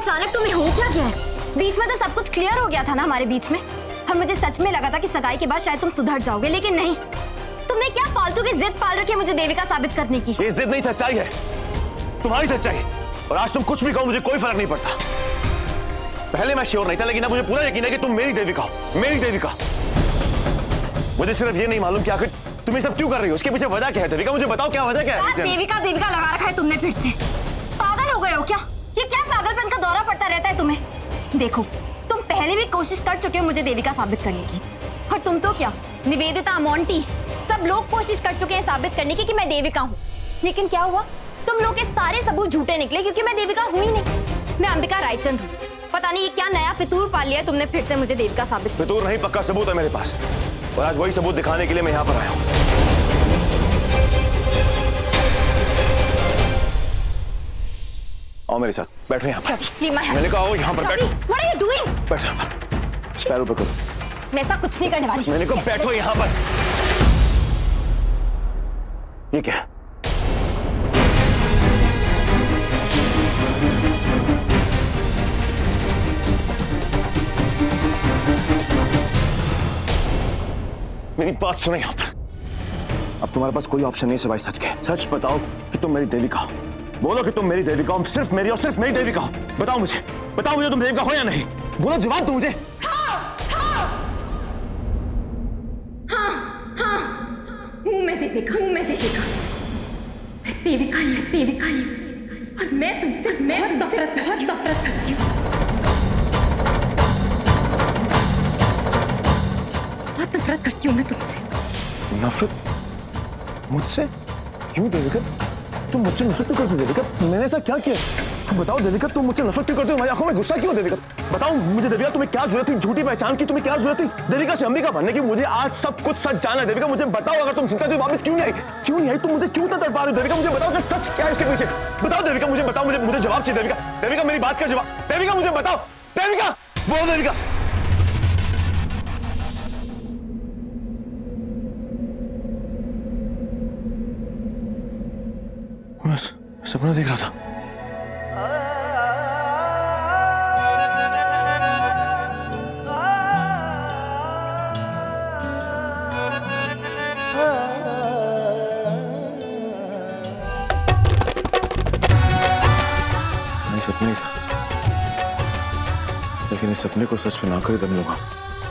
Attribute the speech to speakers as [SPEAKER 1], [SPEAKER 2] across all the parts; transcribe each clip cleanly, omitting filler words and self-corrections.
[SPEAKER 1] अचानक तुम्हें हो क्या गया है? बीच में तो सब कुछ क्लियर हो गया था ना हमारे बीच में, और मुझे सच में लगा था कि सगाई के बाद शायद तुम सुधर जाओगे, लेकिन नहीं। तुमने क्या फालतू की जिद पाल रखी है मुझे देविका साबित करने की।
[SPEAKER 2] ये जिद नहीं, सच्चाई है, तुम्हारी सच्चाई। और आज तुम कुछ भी कहो मुझे कोई फर्क नहीं पड़ता। पहले मैं श्योर नहीं था, लेकिन अब मुझे पूरा यकीन है कि तुम मेरी देविका हो, मेरी देविका। मुझे सिर्फ ये नहीं मालूम कि आखिर तुम ये सब क्यों कर रही हो, उसके पीछे वजह क्या है देविका, मुझे बताओ क्या वजह क्या है।
[SPEAKER 1] देविका देविका लगा रखा है तुमने फिर से। पागल हो गए हो क्या? ये क्या पागलपन का दौरा पड़ता रहता है तुम्हें? देखो, तुम पहले भी कोशिश कर चुके हो मुझे देविका साबित करने की, और तुम तो क्या, निवेदिता, मोंटी, सब लोग कोशिश कर चुके हैं साबित करने की कि मैं देविका हूँ। लेकिन क्या हुआ? तुम लोग के सारे सबूत झूठे निकले, क्योंकि मैं देविका हूँ ही नहीं। मैं अंबिका रायचंद हूँ। पता नहीं ये क्या नया फितूर पाल लिया है तुमने फिर से मुझे देविका साबित।
[SPEAKER 2] फितूर नहीं, पक्का सबूत है मेरे पास, और आज वही सबूत दिखाने के लिए मैं यहाँ पर आया हूँ। आओ मेरे साथ, बैठो यहाँ पर। मैंने कहा आओ यहाँ पर बैठो।
[SPEAKER 1] What are you doing?
[SPEAKER 2] बैठो यहाँ पर, पैरों पर करो।
[SPEAKER 1] मैं ऐसा कुछ नहीं करने वाली।
[SPEAKER 2] मैंने कहा बैठो यहाँ पर। ये क्या? मेरी बात सुनो यहाँ पर। अब तुम्हारे पास कोई ऑप्शन नहीं है सिवाय सच के। सच बताओ कि तुम मेरी देविका हो। बोलो कि तुम मेरी देविका हो, सिर्फ मेरी और सिर्फ मेरी देविका हो। बताओ मुझे तुम देविका हो या नहीं? बोलो, जवाब दो मुझे।
[SPEAKER 1] हाँ, हूँ मैं देविका, देविका ही। और मैं तुमसे बहुत नफरत करती हूँ। बहुत नफरत करती हूँ मैं तुमसे।
[SPEAKER 2] नफरत? मुझसे? क्यों देविका? तुम मुझसे नफरत क्यों करती हो देविका? मैंने ऐसा क्या किया? बताओ देविका, तुम मुझसे नफरत क्यों करती हो? तुम्हारी आंखों में गुस्सा क्यों देविका? बताओ मुझे देविका, तुम्हें क्या जरूरत थी झूठी पहचान की? तुम्हें क्या जरूरत थी देविका से अंबिका बनने की? मुझे आज सब कुछ सच जाना है देविका। मुझे बताओ, अगर तुम सुनते तो वापस क्यों नहीं आई? तुम मुझे क्यों इतना तड़पा रही हो देविका? मुझे बताओ कि सच क्या है इसके पीछे। बताओ देविका, मुझे बताओ, मुझे जवाब चाहिए देविका, मेरी बात का जवाब। देविका मुझे बताओ, देविका, बोलो देविका। सपना देख रहा था। नहीं, सपना ही था, लेकिन इस सपने को सच में ना कर दम लूंगा।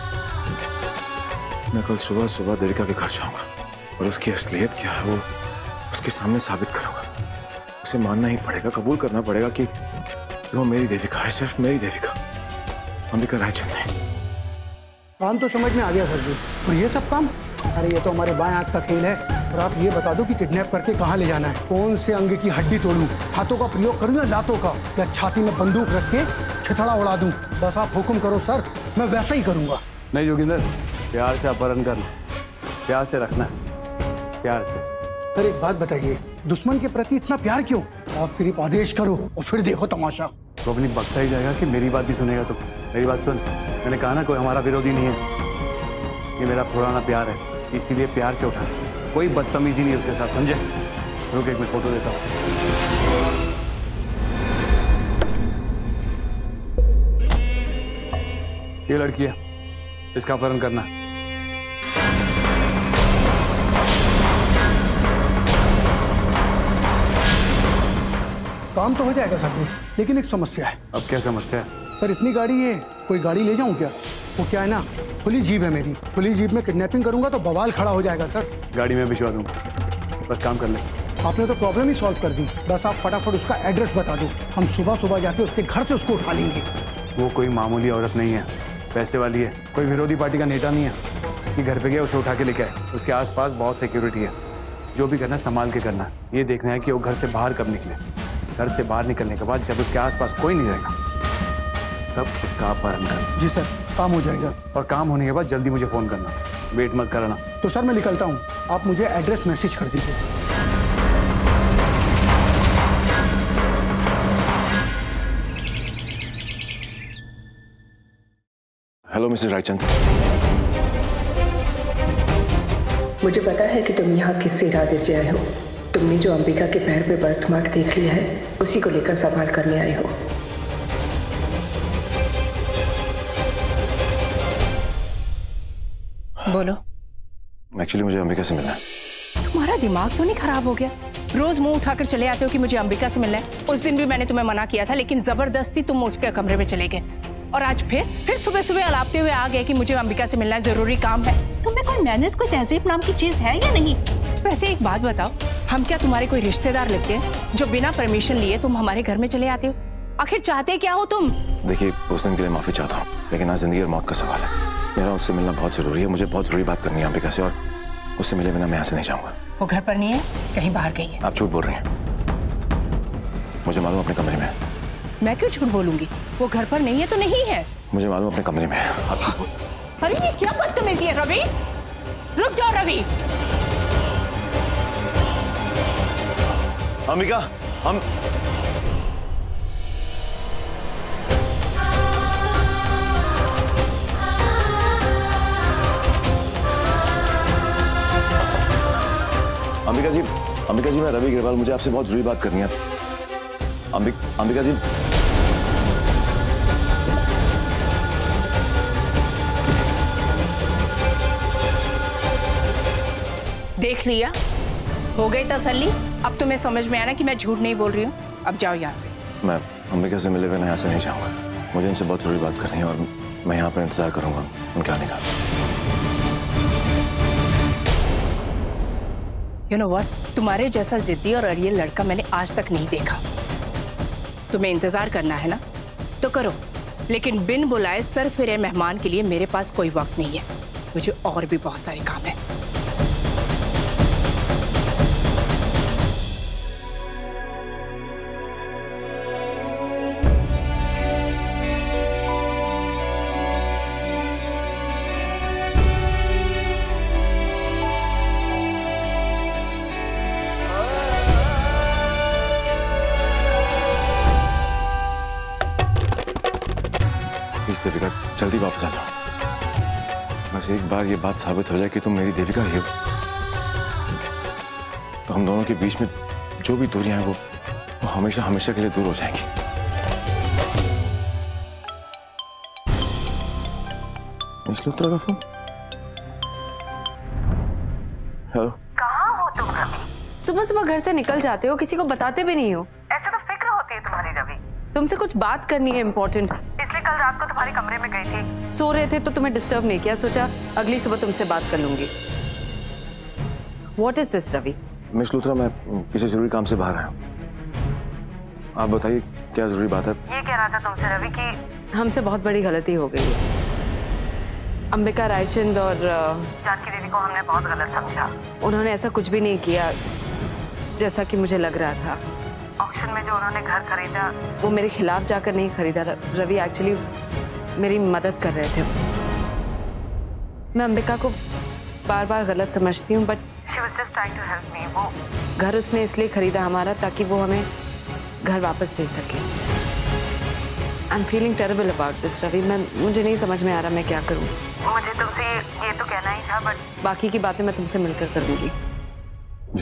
[SPEAKER 2] मैं कल सुबह देविका के घर जाऊंगा और उसकी असलियत क्या है वो उसके सामने साबित करूंगा। उसे मानना ही पड़ेगा, कबूल करना पड़ेगा कि वो मेरी देविका है, सिर्फ मेरी देविका, अंबिका रायचंद है।
[SPEAKER 3] काम तो समझ में आ गया सर जी, और ये सब काम? अरे ये तो हमारे बाएं हाथ का खेल है। और आप ये बता दो कि किडनैप करके कहाँ ले जाना है? कौन से अंग की हड्डी तोड़ूं? हाथों का प्रयोग करूं या लातों का? या छाती में बंदूक रख के छितड़ा उड़ा दूं? बस आप हुक्म करो सर, मैं वैसा ही करूंगा।
[SPEAKER 4] नहीं जोगिंदर, प्यार से अपहरण करना, प्यार से रखना है, प्यार से।
[SPEAKER 3] सर एक बात बताइए, दुश्मन के प्रति इतना प्यार क्यों? आप सिर्फ आदेश करो और फिर देखो तमाशा।
[SPEAKER 4] तो अपनी बकता ही जाएगा कि मेरी बात भी सुनेगा? तो मेरी बात सुन, मैंने कहा ना कोई हमारा विरोधी नहीं है, ये मेरा पुराना प्यार है, इसीलिए प्यार से उठा, कोई बदतमीजी नहीं उसके साथ, समझे? रुक एक मैं फोटो देता हूँ। ये लड़की है, इसका अपहरण करना है।
[SPEAKER 3] काम तो हो जाएगा सर जी, लेकिन एक समस्या है।
[SPEAKER 4] अब क्या समस्या है?
[SPEAKER 3] सर इतनी गाड़ी है, कोई गाड़ी ले जाऊं क्या? वो क्या है ना, खुली जीप है मेरी, खुली जीप में किडनैपिंग करूंगा तो बवाल खड़ा हो जाएगा सर।
[SPEAKER 4] गाड़ी में भिजवा दूंगा, बस काम कर ले।
[SPEAKER 3] आपने तो प्रॉब्लम ही सॉल्व कर दी, बस आप फटाफट उसका एड्रेस बता दो, हम सुबह जाके उसके घर से उसको उठा लेंगे।
[SPEAKER 4] वो कोई मामूली औरत नहीं है, पैसे वाली है, कोई विरोधी पार्टी का नेता नहीं है कि घर पे गया उसे उठा के लेके आए। उसके आसपास बहुत सिक्योरिटी है, जो भी करना है संभाल के करना है। ये देखना है कि वो घर से बाहर कब निकले। घर से बाहर निकलने के बाद जब उसके आसपास कोई नहीं रहेगा तब उसका अपहरण करना।
[SPEAKER 3] जी सर, काम हो जाएगा।
[SPEAKER 4] और काम होने के बाद जल्दी मुझे फोन करना, वेट मत करना।
[SPEAKER 3] तो सर मैं निकलता हूँ, आप मुझे एड्रेस मैसेज कर दीजिए।
[SPEAKER 2] Hello Mrs Raichand.
[SPEAKER 5] मुझे पता है कि तुम यहाँ किस इरादे से आए हो। तुमने जो अंबिका के पैर पे बर्थमार्क देख लिया है, उसी को लेकर सवाल करने आए हो।
[SPEAKER 2] एक्चुअली मुझे अंबिका से मिलना है।
[SPEAKER 6] तुम्हारा दिमाग तो नहीं खराब हो गया? रोज मुंह उठाकर चले आते हो कि मुझे अंबिका से मिलना है। उस दिन भी मैंने तुम्हें मना किया था, लेकिन जबरदस्ती तुम उसके कमरे में चले गए। और आज फिर सुबह सुबह अलापते हुए आ गए कि मुझे अंबिका से मिलना है, जरूरी काम है। तुम्हें कोई मैनर्स, कोई तहजीब नाम की चीज है या नहीं? वैसे एक बात बताओ, हम क्या तुम्हारे कोई रिश्तेदार लगते हैं जो बिना परमिशन लिए तुम हमारे घर में चले आते हो? आखिर चाहते क्या हो तुम?
[SPEAKER 2] देखिए, उस दिन के लिए माफी चाहता हूँ, लेकिन आज जिंदगी और मौत का सवाल है। मेरा उससे मिलना बहुत जरूरी है। मुझे बहुत जरूरी बात करनी है अंबिका से, और उससे मिले बिना मैं यहाँ से नहीं जाऊंगा।
[SPEAKER 6] वो घर पर नहीं है, कहीं बाहर गई है।
[SPEAKER 2] आप झूठ बोल रही हैं। मुझे मालूम अपने कमरे में है।
[SPEAKER 6] मैं क्यों झूठ बोलूंगी? वो घर पर नहीं है तो नहीं है।
[SPEAKER 2] मुझे मालूम अपने कमरे में है। आप झूठ बोल।
[SPEAKER 6] अरे ये क्या बदतमीजी है रवि? रुक जाओ रवि।
[SPEAKER 2] अंबिका, अंबिका जी, मैं रवि अग्रवाल, मुझे आपसे बहुत जरूरी बात करनी है। अंबिका जी,
[SPEAKER 6] देख लिया, हो गई तसल्ली। अब तुम्हें समझ में आना कि मैं झूठ नहीं बोल रही हूँ। अब जाओ यहाँ से।
[SPEAKER 2] मैं अंबिका से मिले बिना यहाँ से नहीं जाऊंगा। मुझे इनसे बहुत जरूरी बात करनी है, और मैं यहाँ पर इंतजार करूंगा उनके आने का।
[SPEAKER 6] You know what? तुम्हारे जैसा जिद्दी और अड़ियल लड़का मैंने आज तक नहीं देखा। तुम्हें इंतजार करना है ना, तो करो, लेकिन बिन बुलाए सर फिरे मेहमान के लिए मेरे पास कोई वक्त नहीं है। मुझे और भी बहुत सारे काम है।
[SPEAKER 2] देविका, जल्दी वापस आ जाओ। बस एक बार ये बात साबित हो जाए कि तुम मेरी देविका ही हो, तो हम दोनों के बीच में जो भी दूरियां हैं वो हमेशा हमेशा के लिए दूर हो जाएंगी। मिस्लुत्रा का फोन। हेलो।
[SPEAKER 7] कहाँ हो तुम रवि?
[SPEAKER 1] सुबह सुबह घर से निकल जाते हो, किसी को बताते भी नहीं हो।
[SPEAKER 7] ऐसे तो फिक्र होती है तुम्हारी रवि।
[SPEAKER 1] तुमसे कुछ बात करनी है इम्पोर्टेंट।
[SPEAKER 7] इसलिए कल रात को तुम्हारे कमरे में गई थी।
[SPEAKER 1] सो रहे थे तो तुम्हें डिस्टर्ब नहीं किया, सोचा अगली सुबह तुमसे बात कर लूंगी। What is this, Ravi?
[SPEAKER 2] Miss Luthra, मैं किसी जरूरी काम से बाहर आया हूँ। आप बताइए क्या जरूरी बात है?
[SPEAKER 7] ये कह रहा था तुमसे रवि कि
[SPEAKER 1] हमसे बहुत बड़ी गलती हो गई है। अंबिका रायचंद और
[SPEAKER 7] जानकी दीदी को हमने बहुत गलत समझा।
[SPEAKER 1] उन्होंने ऐसा कुछ भी नहीं किया जैसा कि मुझे लग रहा था।
[SPEAKER 7] ऑक्शन में जो उन्होंने घर खरीदा,
[SPEAKER 1] वो मेरे खिलाफ जाकर नहीं खरीदा। रवि एक्चुअली मेरी मदद कर रहे थे। मैं अंबिका को बार बार गलत समझती हूँ, but
[SPEAKER 7] she was just trying to help me। वो
[SPEAKER 1] घर उसने इसलिए खरीदा हमारा ताकि वो हमें घर वापस दे सके। I'm feeling terrible about this, Ravi. मुझे नहीं समझ में आ रहा मैं क्या करूँ।
[SPEAKER 7] मुझे तुमसे ये तो कहना ही था, बट
[SPEAKER 1] बाकी की बातें मैं तुमसे मिलकर कर लूंगी।
[SPEAKER 2] जी।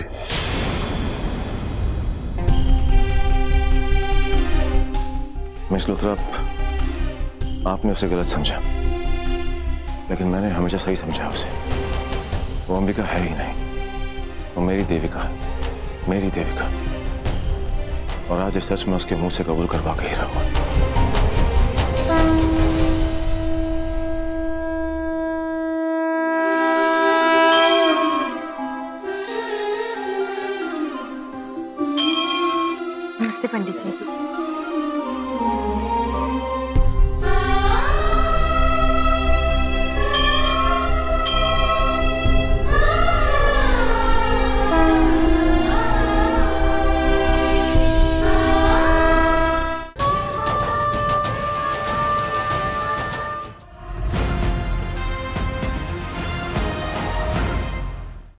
[SPEAKER 2] मिस लुथरा, आपने उसे गलत समझा, लेकिन मैंने हमेशा सही समझा उसे। वो अंबिका है ही नहीं, वो मेरी देविका है, मेरी देविका। और आज इस सच में उसके मुंह से कबूल करवा के ही रहूंगा।